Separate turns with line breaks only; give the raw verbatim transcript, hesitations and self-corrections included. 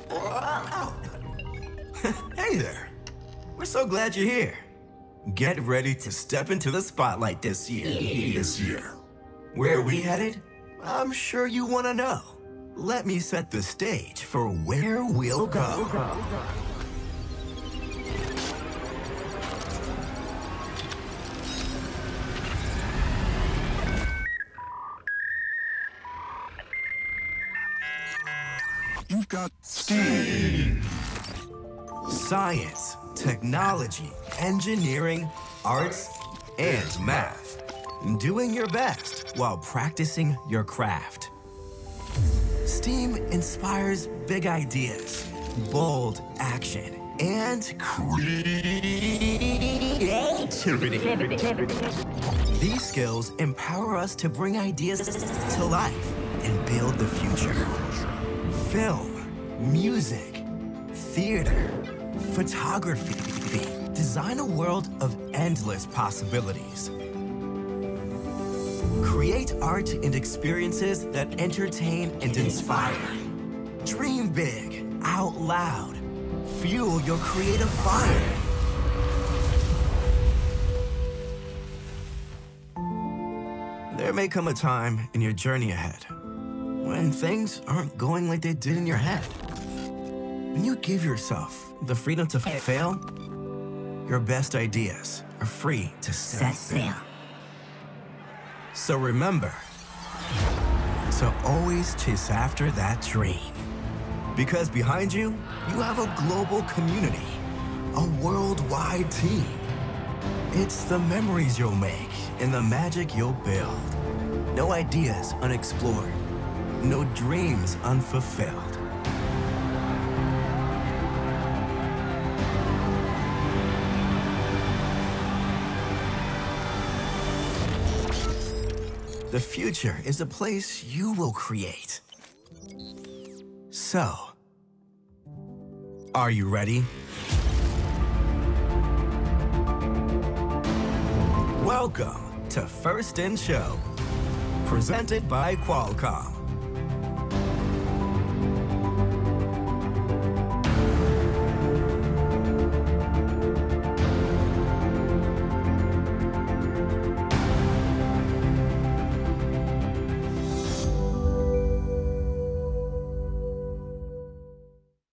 Hey there. We're so glad you're here. Get ready to step into the spotlight this year. This year. Where are we headed? I'm sure you want to know. Let me set the stage for where we'll go.
You've got STEAM.
Science, technology, engineering, arts, and math. Doing your best while practicing your craft. STEAM inspires big ideas, bold action, and creativity. These skills empower us to bring ideas to life and build the future. Film, music, theater, photography. Design a world of endless possibilities. Create art and experiences that entertain and inspire. Dream big, out loud. Fuel your creative fire. There may come a time in your journey ahead when things aren't going like they did in your head. When you give yourself the freedom to fail, your best ideas are free to set sail. So remember to always chase after that dream. Because behind you, you have a global community, a worldwide team. It's the memories you'll make and the magic you'll build. No ideas unexplored, no dreams unfulfilled. The future is a place you will create. So, are you ready? Welcome to First in Show, presented by Qualcomm.